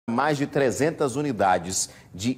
Mais de 300 unidades de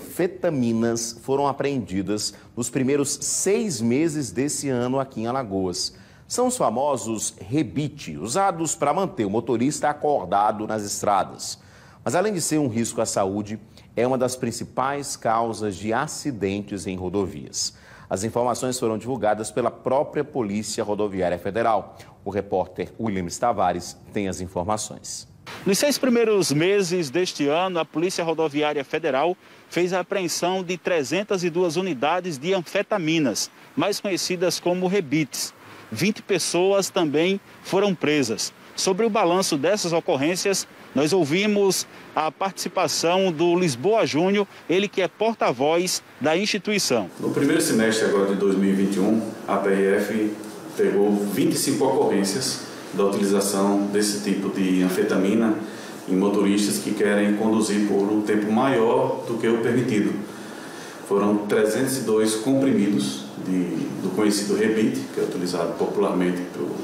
anfetaminas foram apreendidas nos primeiros 6 meses desse ano aqui em Alagoas. São os famosos rebite, usados para manter o motorista acordado nas estradas. Mas além de ser um risco à saúde, é uma das principais causas de acidentes em rodovias. As informações foram divulgadas pela própria Polícia Rodoviária Federal. O repórter Williams Tavares tem as informações. Nos 6 primeiros meses deste ano, a Polícia Rodoviária Federal fez a apreensão de 302 unidades de anfetaminas, mais conhecidas como rebites. 20 pessoas também foram presas. Sobre o balanço dessas ocorrências, nós ouvimos a participação do Lisboa Júnior, ele que é porta-voz da instituição. No primeiro semestre agora de 2021, a PRF pegou 25 ocorrências da utilização desse tipo de anfetamina em motoristas que querem conduzir por um tempo maior do que o permitido. Foram 302 comprimidos do conhecido rebite, que é utilizado popularmente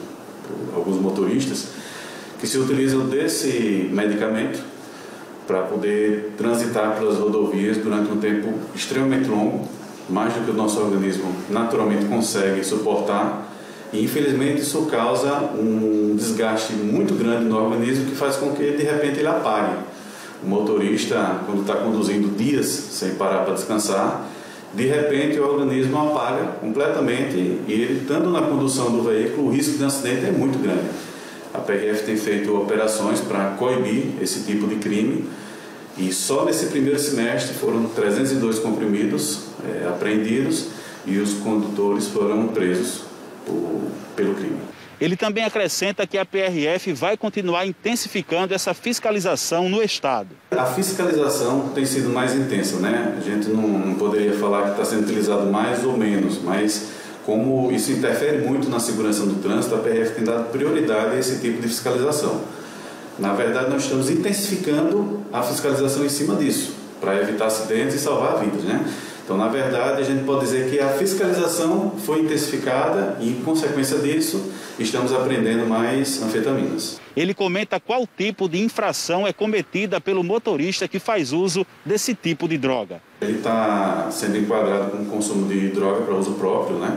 por alguns motoristas, que se utilizam desse medicamento para poder transitar pelas rodovias durante um tempo extremamente longo, mais do que o nosso organismo naturalmente consegue suportar. E, infelizmente, isso causa um desgaste muito grande no organismo que faz com que, de repente, ele apague. O motorista, quando está conduzindo dias sem parar para descansar, de repente o organismo apaga completamente e ele, estando na condução do veículo, o risco de acidente é muito grande. A PRF tem feito operações para coibir esse tipo de crime e só nesse primeiro semestre foram 302 comprimidos apreendidos e os condutores foram presos pelo crime. Ele também acrescenta que a PRF vai continuar intensificando essa fiscalização no estado. A fiscalização tem sido mais intensa, né? A gente não poderia falar que está sendo utilizado mais ou menos, mas como isso interfere muito na segurança do trânsito, a PRF tem dado prioridade a esse tipo de fiscalização. Na verdade, nós estamos intensificando a fiscalização em cima disso, para evitar acidentes e salvar vidas, né? Então, na verdade, a gente pode dizer que a fiscalização foi intensificada e, em consequência disso, estamos apreendendo mais anfetaminas. Ele comenta qual tipo de infração é cometida pelo motorista que faz uso desse tipo de droga. Ele está sendo enquadrado com consumo de droga para uso próprio, né?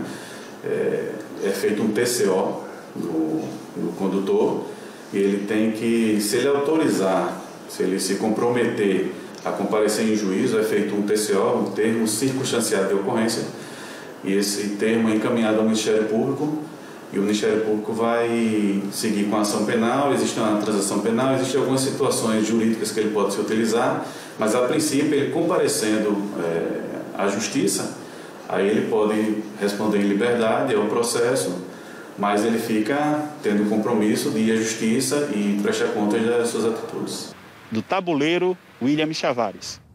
É feito um TCO no condutor e ele tem que, se ele autorizar, se ele se comprometer a comparecer em juízo, é feito um TCO, um termo circunstanciado de ocorrência, e esse termo é encaminhado ao Ministério Público, e o Ministério Público vai seguir com a ação penal. Existe uma transação penal, existem algumas situações jurídicas que ele pode se utilizar, mas a princípio, ele comparecendo à Justiça, aí ele pode responder em liberdade ao processo, mas ele fica tendo o compromisso de ir à Justiça e prestar contas das suas atitudes. Do Tabuleiro, Williams Tavares.